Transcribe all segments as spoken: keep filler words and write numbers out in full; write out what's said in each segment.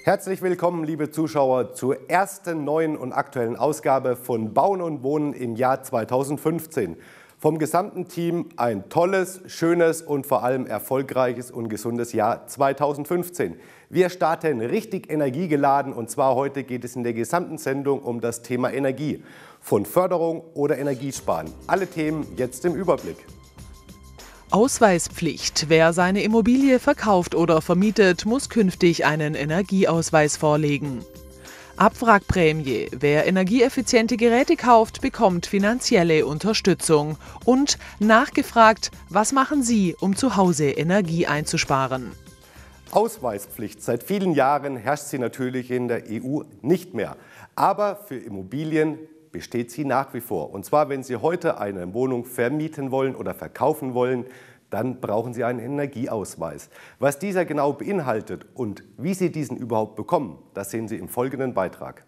Herzlich willkommen, liebe Zuschauer, zur ersten neuen und aktuellen Ausgabe von Bauen und Wohnen im Jahr zweitausendfünfzehn. Vom gesamten Team ein tolles, schönes und vor allem erfolgreiches und gesundes Jahr zweitausendfünfzehn. Wir starten richtig energiegeladen und zwar heute geht es in der gesamten Sendung um das Thema Energie. Von Förderung oder Energiesparen. Alle Themen jetzt im Überblick. Ausweispflicht. Wer seine Immobilie verkauft oder vermietet, muss künftig einen Energieausweis vorlegen. Abwrackprämie. Wer energieeffiziente Geräte kauft, bekommt finanzielle Unterstützung. Und nachgefragt, was machen Sie, um zu Hause Energie einzusparen? Ausweispflicht. Seit vielen Jahren herrscht sie natürlich in der E U nicht mehr. Aber für Immobilien besteht sie nach wie vor. Und zwar, wenn Sie heute eine Wohnung vermieten wollen oder verkaufen wollen, dann brauchen Sie einen Energieausweis. Was dieser genau beinhaltet und wie Sie diesen überhaupt bekommen, das sehen Sie im folgenden Beitrag.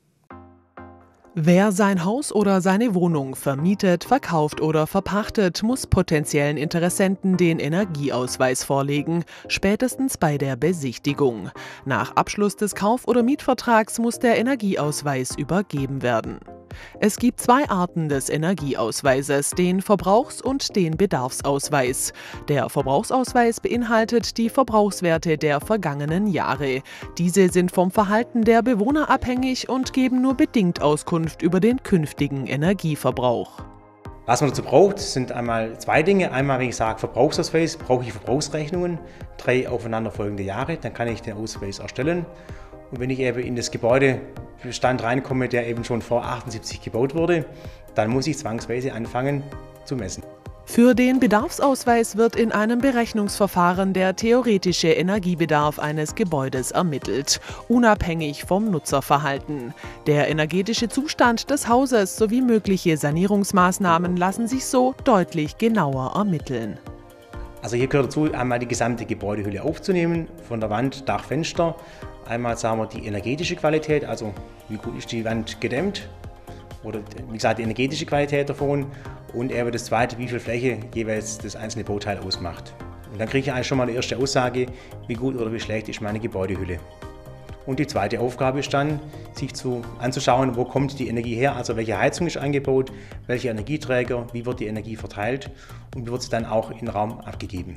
Wer sein Haus oder seine Wohnung vermietet, verkauft oder verpachtet, muss potenziellen Interessenten den Energieausweis vorlegen, spätestens bei der Besichtigung. Nach Abschluss des Kauf- oder Mietvertrags muss der Energieausweis übergeben werden. Es gibt zwei Arten des Energieausweises, den Verbrauchs- und den Bedarfsausweis. Der Verbrauchsausweis beinhaltet die Verbrauchswerte der vergangenen Jahre. Diese sind vom Verhalten der Bewohner abhängig und geben nur bedingt Auskunft über den künftigen Energieverbrauch. Was man dazu braucht, sind einmal zwei Dinge. Einmal, wenn ich sage Verbrauchsausweis, brauche ich Verbrauchsrechnungen, drei aufeinanderfolgende Jahre, dann kann ich den Ausweis erstellen. Und wenn ich eben in das Gebäudebestand reinkomme, der eben schon vor achtundsiebzig gebaut wurde, dann muss ich zwangsweise anfangen zu messen. Für den Bedarfsausweis wird in einem Berechnungsverfahren der theoretische Energiebedarf eines Gebäudes ermittelt, unabhängig vom Nutzerverhalten. Der energetische Zustand des Hauses sowie mögliche Sanierungsmaßnahmen lassen sich so deutlich genauer ermitteln. Also hier gehört dazu, einmal die gesamte Gebäudehülle aufzunehmen, von der Wand, Dach, Fenster. Einmal sagen wir die energetische Qualität, also wie gut ist die Wand gedämmt oder wie gesagt die energetische Qualität davon und eben das zweite, wie viel Fläche jeweils das einzelne Bauteil ausmacht. Und dann kriege ich eigentlich schon mal eine erste Aussage, wie gut oder wie schlecht ist meine Gebäudehülle. Und die zweite Aufgabe ist dann, sich zu, anzuschauen, wo kommt die Energie her, also welche Heizung ist eingebaut, welche Energieträger, wie wird die Energie verteilt und wie wird sie dann auch in den Raum abgegeben.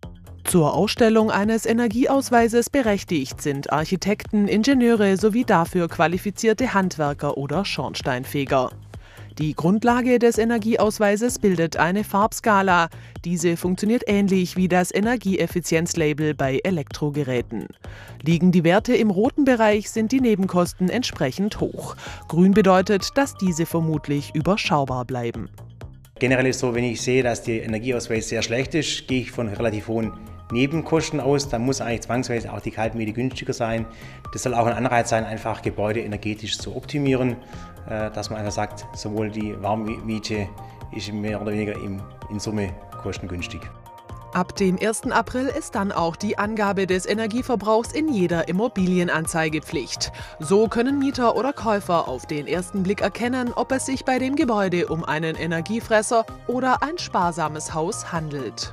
Zur Ausstellung eines Energieausweises berechtigt sind Architekten, Ingenieure sowie dafür qualifizierte Handwerker oder Schornsteinfeger. Die Grundlage des Energieausweises bildet eine Farbskala. Diese funktioniert ähnlich wie das Energieeffizienzlabel bei Elektrogeräten. Liegen die Werte im roten Bereich, sind die Nebenkosten entsprechend hoch. Grün bedeutet, dass diese vermutlich überschaubar bleiben. Generell ist es so, wenn ich sehe, dass der Energieausweis sehr schlecht ist, gehe ich von relativ hohen Nebenkosten aus. Dann muss eigentlich zwangsweise auch die Kaltmiete günstiger sein. Das soll auch ein Anreiz sein, einfach Gebäude energetisch zu optimieren, dass man einfach sagt, sowohl die Warmmiete ist mehr oder weniger in Summe kostengünstig. Ab dem ersten April ist dann auch die Angabe des Energieverbrauchs in jeder Immobilienanzeige Pflicht. So können Mieter oder Käufer auf den ersten Blick erkennen, ob es sich bei dem Gebäude um einen Energiefresser oder ein sparsames Haus handelt.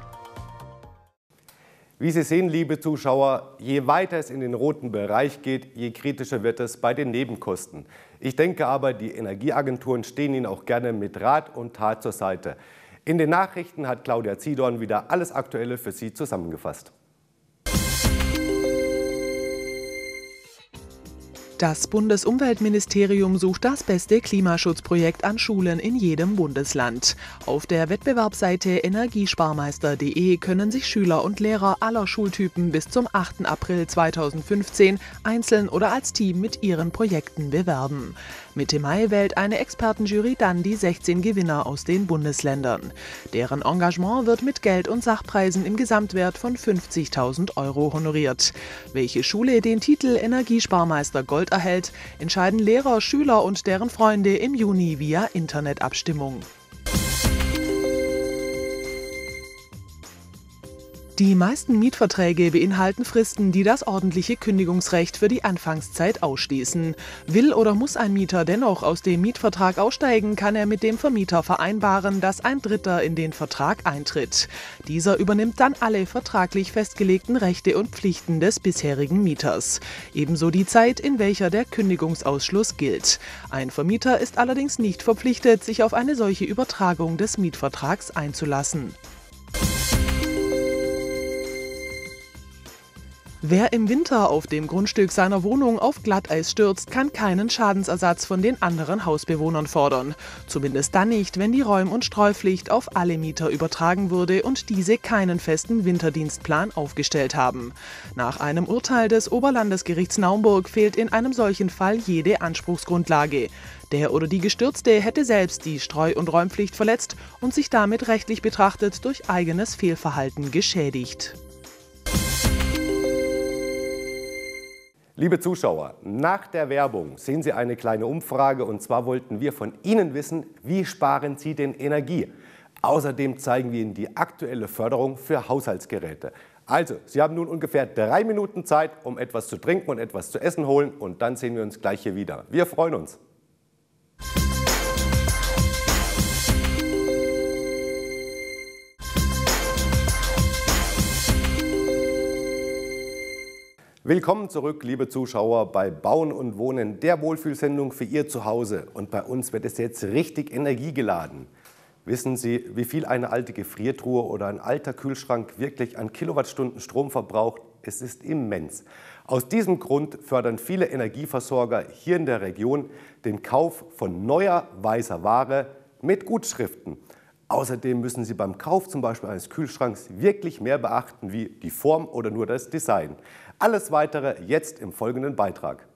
Wie Sie sehen, liebe Zuschauer, je weiter es in den roten Bereich geht, je kritischer wird es bei den Nebenkosten. Ich denke aber, die Energieagenturen stehen Ihnen auch gerne mit Rat und Tat zur Seite. In den Nachrichten hat Claudia Ziedorn wieder alles Aktuelle für Sie zusammengefasst. Das Bundesumweltministerium sucht das beste Klimaschutzprojekt an Schulen in jedem Bundesland. Auf der Wettbewerbsseite energiesparmeister punkt de können sich Schüler und Lehrer aller Schultypen bis zum achten April zweitausendfünfzehn einzeln oder als Team mit ihren Projekten bewerben. Mitte Mai wählt eine Expertenjury dann die sechzehn Gewinner aus den Bundesländern. Deren Engagement wird mit Geld und Sachpreisen im Gesamtwert von fünfzigtausend Euro honoriert. Welche Schule den Titel Energiesparmeister Gold erhält, entscheiden Lehrer, Schüler und deren Freunde im Juni via Internetabstimmung. Die meisten Mietverträge beinhalten Fristen, die das ordentliche Kündigungsrecht für die Anfangszeit ausschließen. Will oder muss ein Mieter dennoch aus dem Mietvertrag aussteigen, kann er mit dem Vermieter vereinbaren, dass ein Dritter in den Vertrag eintritt. Dieser übernimmt dann alle vertraglich festgelegten Rechte und Pflichten des bisherigen Mieters. Ebenso die Zeit, in welcher der Kündigungsausschluss gilt. Ein Vermieter ist allerdings nicht verpflichtet, sich auf eine solche Übertragung des Mietvertrags einzulassen. Wer im Winter auf dem Grundstück seiner Wohnung auf Glatteis stürzt, kann keinen Schadensersatz von den anderen Hausbewohnern fordern. Zumindest dann nicht, wenn die Räum- und Streupflicht auf alle Mieter übertragen wurde und diese keinen festen Winterdienstplan aufgestellt haben. Nach einem Urteil des Oberlandesgerichts Naumburg fehlt in einem solchen Fall jede Anspruchsgrundlage. Der oder die Gestürzte hätte selbst die Streu- und Räumpflicht verletzt und sich damit rechtlich betrachtet durch eigenes Fehlverhalten geschädigt. Liebe Zuschauer, nach der Werbung sehen Sie eine kleine Umfrage, und zwar wollten wir von Ihnen wissen, wie sparen Sie denn Energie? Außerdem zeigen wir Ihnen die aktuelle Förderung für Haushaltsgeräte. Also, Sie haben nun ungefähr drei Minuten Zeit, um etwas zu trinken und etwas zu essen holen, und dann sehen wir uns gleich hier wieder. Wir freuen uns. Willkommen zurück, liebe Zuschauer, bei Bauen und Wohnen, der Wohlfühlsendung für Ihr Zuhause. Und bei uns wird es jetzt richtig energiegeladen. Wissen Sie, wie viel eine alte Gefriertruhe oder ein alter Kühlschrank wirklich an Kilowattstunden Strom verbraucht? Es ist immens. Aus diesem Grund fördern viele Energieversorger hier in der Region den Kauf von neuer, weißer Ware mit Gutschriften. Außerdem müssen Sie beim Kauf zum Beispiel eines Kühlschranks wirklich mehr beachten wie die Form oder nur das Design. Alles Weitere jetzt im folgenden Beitrag.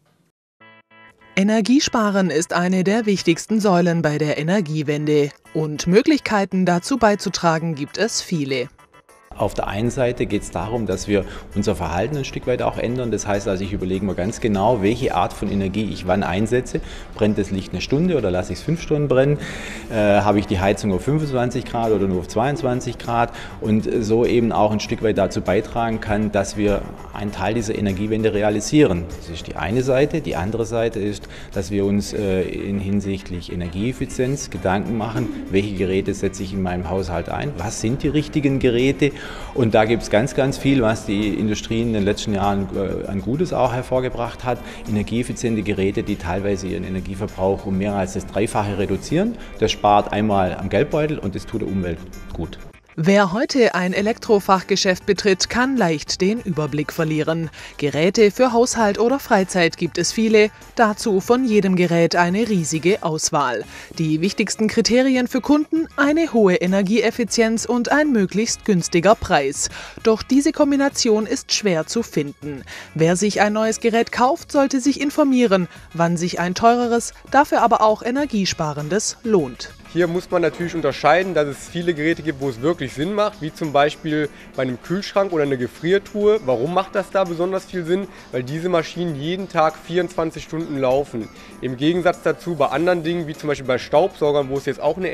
Energiesparen ist eine der wichtigsten Säulen bei der Energiewende. Und Möglichkeiten dazu beizutragen gibt es viele. Auf der einen Seite geht es darum, dass wir unser Verhalten ein Stück weit auch ändern. Das heißt also, ich überlege mir ganz genau, welche Art von Energie ich wann einsetze. Brennt das Licht eine Stunde oder lasse ich es fünf Stunden brennen? Äh, habe ich die Heizung auf fünfundzwanzig Grad oder nur auf zweiundzwanzig Grad? Und so eben auch ein Stück weit dazu beitragen kann, dass wir einen Teil dieser Energiewende realisieren. Das ist die eine Seite. Die andere Seite ist, dass wir uns äh, in hinsichtlich Energieeffizienz Gedanken machen, welche Geräte setze ich in meinem Haushalt ein? Was sind die richtigen Geräte? Und da gibt es ganz, ganz viel, was die Industrie in den letzten Jahren äh, an Gutes auch hervorgebracht hat. Energieeffiziente Geräte, die teilweise ihren Energieverbrauch um mehr als das Dreifache reduzieren. Das spart einmal am Geldbeutel und das tut der Umwelt gut. Wer heute ein Elektrofachgeschäft betritt, kann leicht den Überblick verlieren. Geräte für Haushalt oder Freizeit gibt es viele, dazu von jedem Gerät eine riesige Auswahl. Die wichtigsten Kriterien für Kunden: eine hohe Energieeffizienz und ein möglichst günstiger Preis. Doch diese Kombination ist schwer zu finden. Wer sich ein neues Gerät kauft, sollte sich informieren, wann sich ein teureres, dafür aber auch energiesparendes lohnt. Hier muss man natürlich unterscheiden, dass es viele Geräte gibt, wo es wirklich Sinn macht, wie zum Beispiel bei einem Kühlschrank oder einer Gefriertruhe. Warum macht das da besonders viel Sinn? Weil diese Maschinen jeden Tag vierundzwanzig Stunden laufen. Im Gegensatz dazu bei anderen Dingen, wie zum Beispiel bei Staubsaugern, wo es jetzt auch eine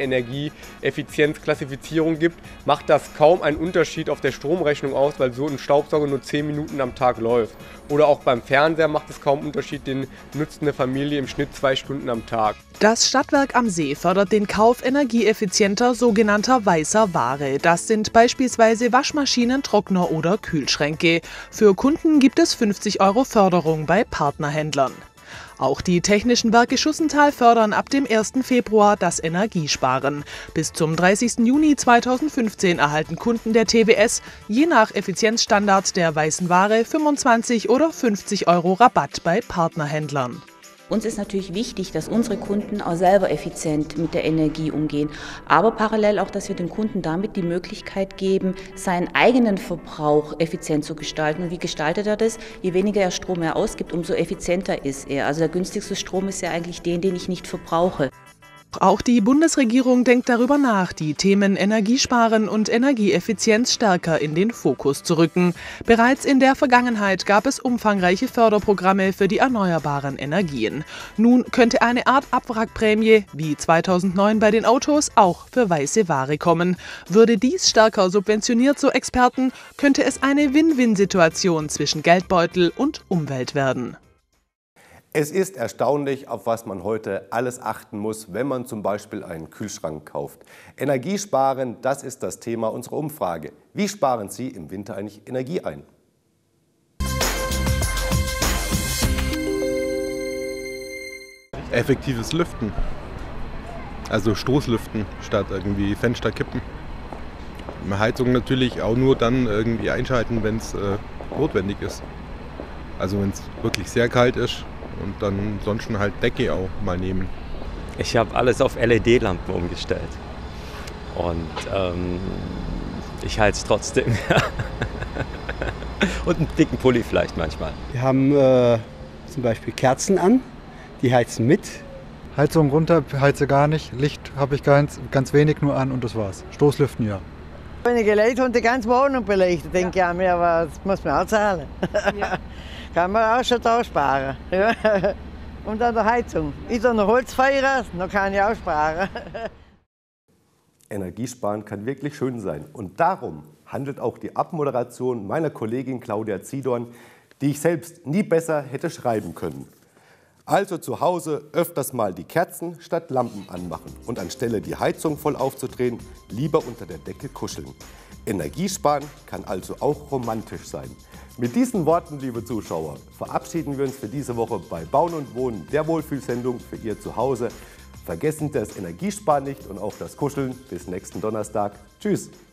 Energieeffizienzklassifizierung gibt, macht das kaum einen Unterschied auf der Stromrechnung aus, weil so ein Staubsauger nur zehn Minuten am Tag läuft. Oder auch beim Fernseher macht es kaum Unterschied, den nutzt eine Familie im Schnitt zwei Stunden am Tag. Das Stadtwerk am See fördert den Kauf energieeffizienter sogenannter weißer Ware. Das sind beispielsweise Waschmaschinen, Trockner oder Kühlschränke. Für Kunden gibt es fünfzig Euro Förderung bei Partnerhändlern. Auch die Technischen Werke Schussenthal fördern ab dem ersten Februar das Energiesparen. Bis zum dreißigsten Juni zweitausendfünfzehn erhalten Kunden der T W S je nach Effizienzstandard der weißen Ware fünfundzwanzig oder fünfzig Euro Rabatt bei Partnerhändlern. Uns ist natürlich wichtig, dass unsere Kunden auch selber effizient mit der Energie umgehen, aber parallel auch, dass wir den Kunden damit die Möglichkeit geben, seinen eigenen Verbrauch effizient zu gestalten. Und wie gestaltet er das? Je weniger er Strom er ausgibt, umso effizienter ist er. Also der günstigste Strom ist ja eigentlich den, den ich nicht verbrauche. Auch die Bundesregierung denkt darüber nach, die Themen Energiesparen und Energieeffizienz stärker in den Fokus zu rücken. Bereits in der Vergangenheit gab es umfangreiche Förderprogramme für die erneuerbaren Energien. Nun könnte eine Art Abwrackprämie, wie zweitausendneun bei den Autos, auch für weiße Ware kommen. Würde dies stärker subventioniert, so Experten, könnte es eine Win-Win-Situation zwischen Geldbeutel und Umwelt werden. Es ist erstaunlich, auf was man heute alles achten muss, wenn man zum Beispiel einen Kühlschrank kauft. Energiesparen, das ist das Thema unserer Umfrage. Wie sparen Sie im Winter eigentlich Energie ein? Effektives Lüften, also Stoßlüften statt irgendwie Fenster kippen. Heizung natürlich auch nur dann irgendwie einschalten, wenn es äh, notwendig ist. Also wenn es wirklich sehr kalt ist. Und dann sonst halt Decke auch mal nehmen. Ich habe alles auf L E D-Lampen umgestellt. Und ähm, ich halte es trotzdem. Und einen dicken Pulli vielleicht manchmal. Wir haben äh, zum Beispiel Kerzen an, die heizen mit. Heizung runter, heize gar nicht. Licht habe ich ganz, ganz wenig nur an und das war's. Stoßlüften ja. Einige Leute haben die ganze Wohnung beleuchtet, denke ja. ich mir, aber das muss man auch zahlen. Ja. Kann man auch schon da sparen. Ja. Und an der Heizung. Ist da noch Holzfeuer, dann kann ich auch sparen. Energiesparen kann wirklich schön sein. Und darum handelt auch die Abmoderation meiner Kollegin Claudia Ziedorn, die ich selbst nie besser hätte schreiben können. Also zu Hause öfters mal die Kerzen statt Lampen anmachen und anstelle die Heizung voll aufzudrehen, lieber unter der Decke kuscheln. Energiesparen kann also auch romantisch sein. Mit diesen Worten, liebe Zuschauer, verabschieden wir uns für diese Woche bei Bauen und Wohnen, der Wohlfühlsendung für Ihr Zuhause. Vergessen Sie das Energiesparen nicht und auch das Kuscheln. Bis nächsten Donnerstag. Tschüss.